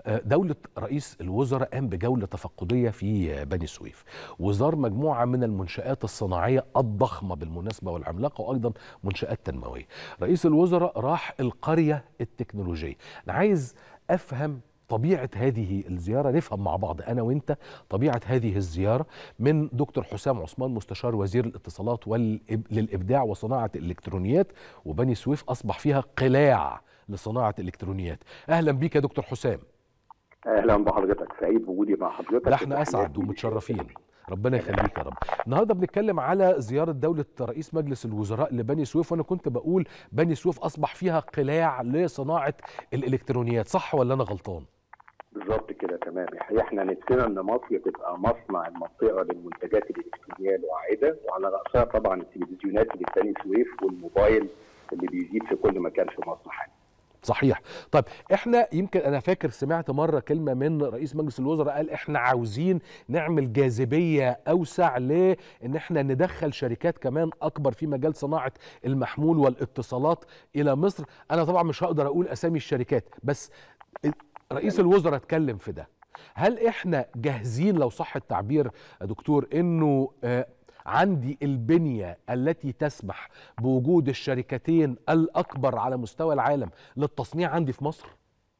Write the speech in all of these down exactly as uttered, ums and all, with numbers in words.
دولة رئيس الوزراء قام بجولة تفقدية في بني سويف، وزار مجموعة من المنشآت الصناعية الضخمة بالمناسبة والعملاقة، وأيضا منشآت تنموية. رئيس الوزراء راح القرية التكنولوجية. أنا عايز أفهم طبيعة هذه الزيارة، نفهم مع بعض أنا وإنت طبيعة هذه الزيارة من دكتور حسام عثمان مستشار وزير الاتصالات للإبداع وصناعة الإلكترونيات، وبني سويف أصبح فيها قلاع لصناعة الإلكترونيات. أهلا بيك يا دكتور حسام. اهلا بحضرتك، سعيد بوجودي مع حضرتك. ده احنا اسعد ومتشرفين، ربنا يخليك يا رب. النهارده بنتكلم على زياره دوله رئيس مجلس الوزراء لبني سويف، وانا كنت بقول بني سويف اصبح فيها قلاع لصناعه الالكترونيات، صح ولا انا غلطان؟ بالظبط كده، تمام. احنا نفسنا ان مصر تبقى مصنع المنطقه للمنتجات الالكترونيه الواعده، وعلى راسها طبعا التلفزيونات اللي في بني سويف والموبايل اللي بيزيد في كل مكان في مصر حاليا. صحيح. طيب احنا يمكن انا فاكر سمعت مره كلمه من رئيس مجلس الوزراء، قال احنا عاوزين نعمل جاذبيه اوسع لان احنا ندخل شركات كمان اكبر في مجال صناعه المحمول والاتصالات الى مصر. انا طبعا مش هقدر اقول اسامي الشركات، بس رئيس الوزراء اتكلم في ده. هل احنا جاهزين لو صح التعبير يا دكتور انه آه عندي البنية التي تسمح بوجود الشركتين الأكبر على مستوى العالم للتصنيع عندي في مصر؟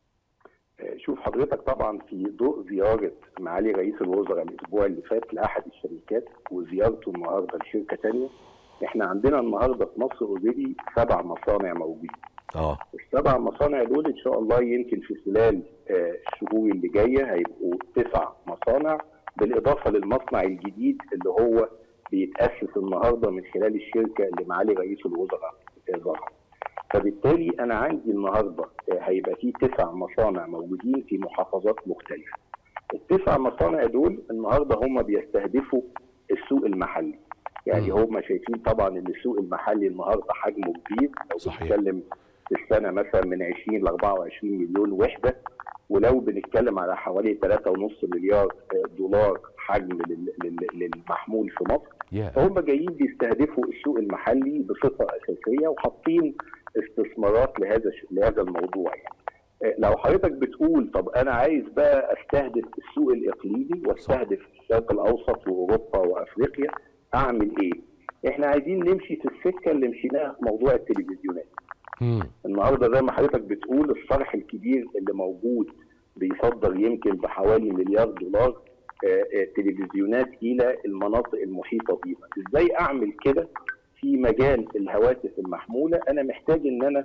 شوف حضرتك، طبعا في ضوء زيارة معالي رئيس الوزراء الأسبوع اللي فات لأحد الشركات وزيارته النهارده لشركة تانية، احنا عندنا النهارده في مصر اوريدي سبع مصانع موجودين. اه السبع مصانع دول ان شاء الله يمكن في خلال آه الشهور اللي جايه هيبقوا تسع مصانع، بالاضافه للمصنع الجديد اللي هو بيتأسس النهارده من خلال الشركه اللي معالي رئيس الوزراء زارها. فبالتالي انا عندي النهارده هيبقى في تسع مصانع موجودين في محافظات مختلفه. التسع مصانع دول النهارده هم بيستهدفوا السوق المحلي. يعني هم شايفين طبعا ان السوق المحلي النهارده حجمه كبير، لو بنتكلم في السنه مثلا من عشرين ل أربعة وعشرين مليون وحده، ولو بنتكلم على حوالي ثلاثة ونص مليار دولار حجم للمحمول في مصر. yeah. فهم جايين بيستهدفوا السوق المحلي بصفه اساسيه وحاطين استثمارات لهذا لهذا الموضوع. يعني لو حضرتك بتقول طب انا عايز بقى استهدف السوق الاقليمي واستهدف الشرق الاوسط واوروبا وافريقيا، اعمل ايه؟ احنا عايزين نمشي في السكه اللي مشيناها في موضوع التلفزيونات. مم. النهارده زي ما حضرتك بتقول الصرح الكبير اللي موجود بيصدر يمكن بحوالي مليار دولار تلفزيونات الى المناطق المحيطه بيها. ازاي اعمل كده في مجال الهواتف المحموله؟ انا محتاج ان انا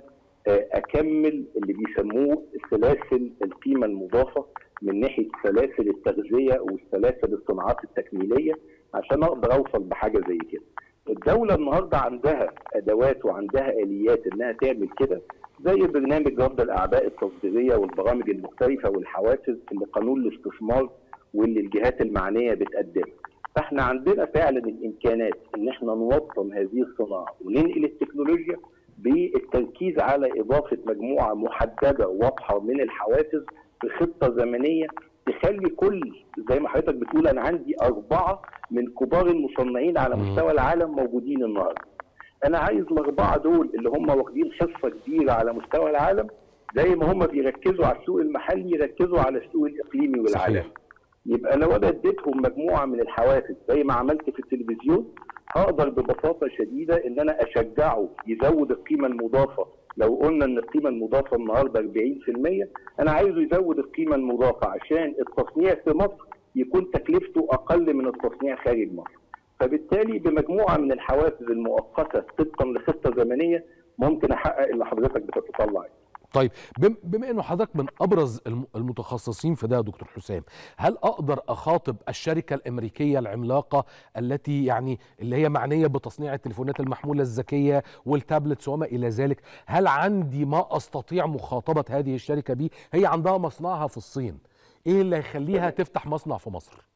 اكمل اللي بيسموه سلاسل القيمه المضافه من ناحيه سلاسل التغذيه وسلاسل الصناعات التكميليه عشان اقدر اوصل بحاجه زي كده. الدوله النهارده عندها ادوات وعندها اليات انها تعمل كده، زي برنامج رفض الاعباء التصديريه والبرامج المختلفه والحوافز اللي قانون الاستثمار واللي الجهات المعنيه بتقدمها. فاحنا عندنا فعلا الامكانات ان احنا نوطن هذه الصناعه وننقل التكنولوجيا بالتركيز على اضافه مجموعه محدده واضحه من الحوافز بخطه زمنيه تخلي كل زي ما حضرتك بتقول انا عندي اربعه من كبار المصنعين على مستوى العالم موجودين النهارده. انا عايز الاربعه دول اللي هم واخدين حصه كبيره على مستوى العالم، زي ما هم بيركزوا على السوق المحلي يركزوا على السوق الاقليمي والعالمي. يبقى لو انا اديتهم مجموعه من الحوافز زي ما عملت في التلفزيون، هقدر ببساطه شديده ان انا اشجعه يزود القيمه المضافه. لو قلنا ان القيمه المضافه النهارده أربعين في المية، انا عايزه يزود القيمه المضافه عشان التصنيع في مصر يكون تكلفته اقل من التصنيع خارج مصر. فبالتالي بمجموعه من الحوافز المؤقته طبقا لخطه زمنيه ممكن احقق اللي حضرتك بتتطلع. طيب بما انه حضرتك من ابرز المتخصصين في ده يا دكتور حسام، هل اقدر اخاطب الشركه الامريكيه العملاقه التي يعني اللي هي معنيه بتصنيع التليفونات المحموله الذكيه والتابلتس وما الى ذلك؟ هل عندي ما استطيع مخاطبه هذه الشركه به؟ هي عندها مصنعها في الصين، ايه اللي يخليها تفتح مصنع في مصر؟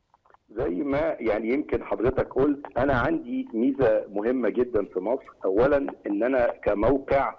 زي ما يعني يمكن حضرتك قلت، انا عندي ميزه مهمه جدا في مصر. اولا ان انا كموقع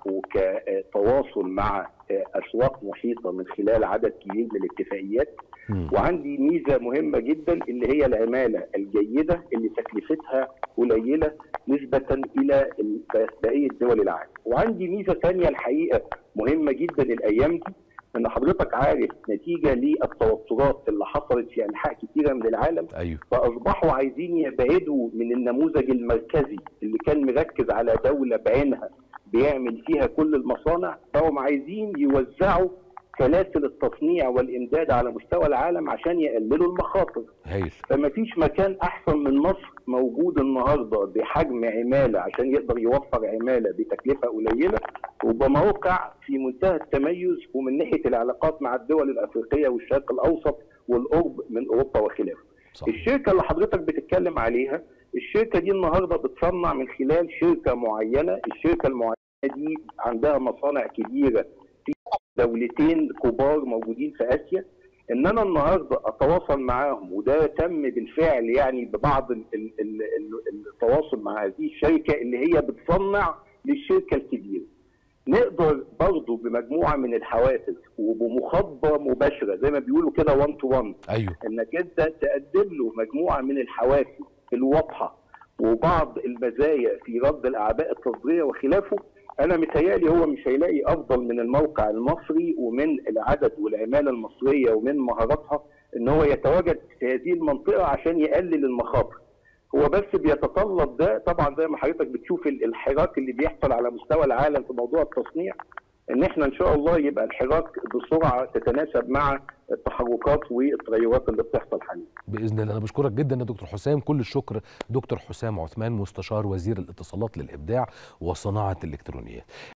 وكتواصل مع اسواق محيطه من خلال عدد كبير من الاتفاقيات، وعندي ميزه مهمه جدا اللي هي العماله الجيده اللي تكلفتها قليله نسبه الى بقيه دول العالم. وعندي ميزه ثانيه الحقيقه مهمه جدا الايام دي، ان حضرتك عارف نتيجه للتوترات اللي حصلت في انحاء كثيره من العالم، ايوه فاصبحوا عايزين يبعدوا من النموذج المركزي اللي كان مركز على دوله بعينها بيعمل فيها كل المصانع، فهم عايزين يوزعوا سلاسل التصنيع والامداد على مستوى العالم عشان يقللوا المخاطر. هايل. فما فيش مكان احسن من مصر موجود النهارده بحجم عماله عشان يقدر يوفر عماله بتكلفه قليله وبموقع في منتهى التميز، ومن ناحيه العلاقات مع الدول الافريقيه والشرق الاوسط والقرب من اوروبا وخلافه. صح. الشركه اللي حضرتك بتتكلم عليها، الشركه دي النهارده بتصنع من خلال شركه معينه، الشركه المعينه دي عندها مصانع كبيره في دولتين كبار موجودين في اسيا. ان انا النهارده اتواصل معاهم، وده تم بالفعل يعني ببعض ال ال ال ال التواصل مع هذه الشركه اللي هي بتصنع للشركه الكبيره. نقدر برضه بمجموعه من الحوافز وبمخاطبه مباشره زي ما بيقولوا كده واحد تو واحد، ايوه انك انت تقدم له مجموعه من الحوافز الواضحه وبعض المزايا في رد الاعباء التصديريه وخلافه. انا متهيألي هو مش هيلاقي افضل من الموقع المصري ومن العدد والعماله المصريه ومن مهاراتها ان هو يتواجد في هذه المنطقه عشان يقلل المخاطر. هو بس بيتطلب ده طبعا زي ما حضرتك بتشوف الحراك اللي بيحصل على مستوى العالم في موضوع التصنيع، ان احنا ان شاء الله يبقى الحراك بسرعه تتناسب مع التحركات والتغيرات اللي بتحصل حاليا. باذن الله. انا بشكرك جدا يا دكتور حسام، كل الشكر. دكتور حسام عثمان، مستشار وزير الاتصالات للابداع والصناعه الالكترونيه.